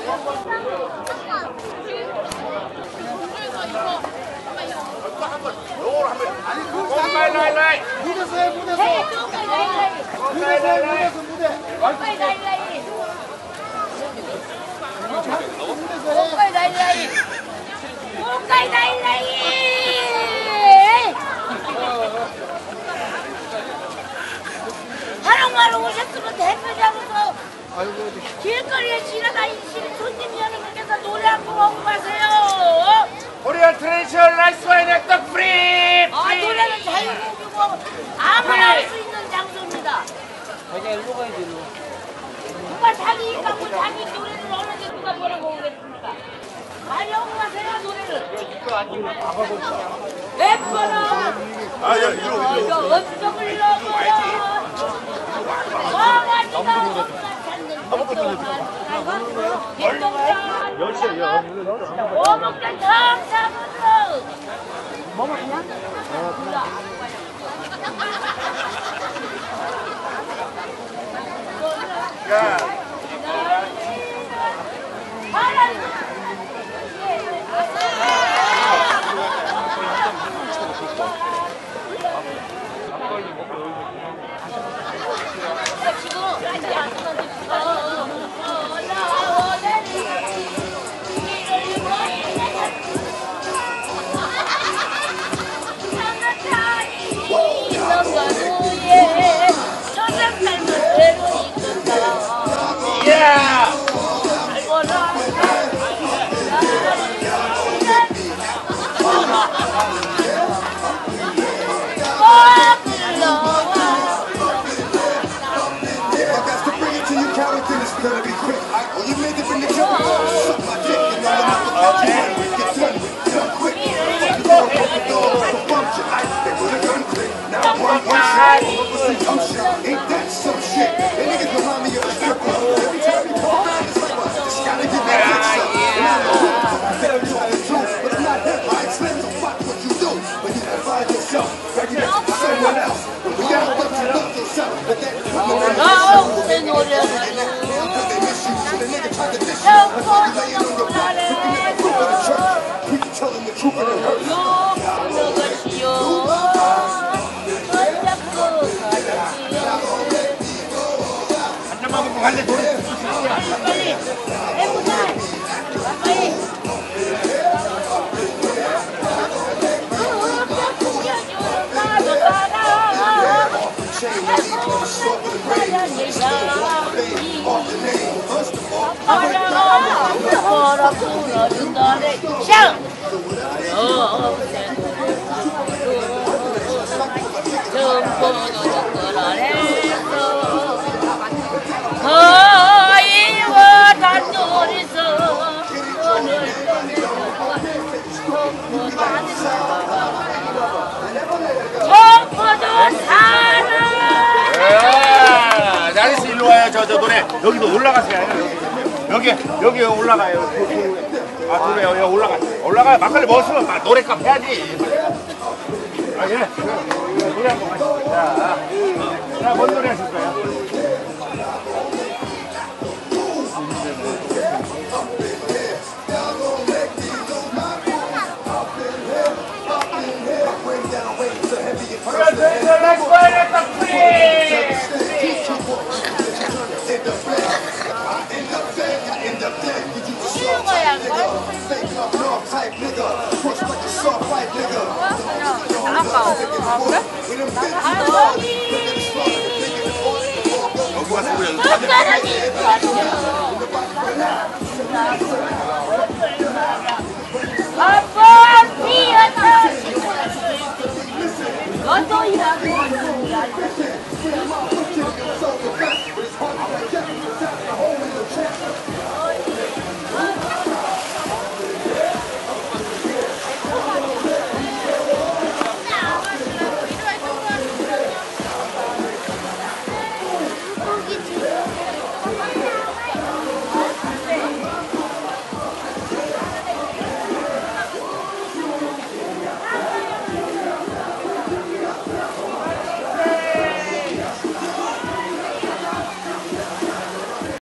한옥마을 오셨으면 대표 잡아서 길거리에 지나다니시는 손님 여러분께서 노래 한 번 하고 가세요. 코리안 트레디셔널 라이스 와인 액터 프리! 노래는 자유곡이고 아무나 할 수 있는 장소입니다. 자기가 일로 가야지, 일로. 누가 자기 입하고 자기 노래를 하는데 누가 뭐라고 오겠습니까? 많이 하고 가세요, 노래를. 몇 번은 이거 업적을 넣어요. 와가지가 엄마 찾는 백동산 오목장 정사부터 뭐뭐 그냥? 몰라. Gonna be quick. Oh, you made it in the jungle. Suck my dick and all the motherfuckers get done quick. You don't open doors for function. They put a gun click. Now one shot, some shit. Ain't that some shit? They niggas remind me of a stripper. Every time you come around, it's like, what? Just gotta get that dick sucked. And I'm the truth. I said I'm telling the truth, but I'm not hip. I explain to fuck what you do. But you can find yourself right next to someone else. But we gotta let you love yourself. But that 나리스 일로 와요. 저 노래 여기도 올라가세요. 여기 올라가요. 그래요. 여기 올라가요. 막걸리 먹었으면 노래값 해야지. 예. 노래 한번 가시죠. 자, 뭔 노래 하실 거예요? 아빠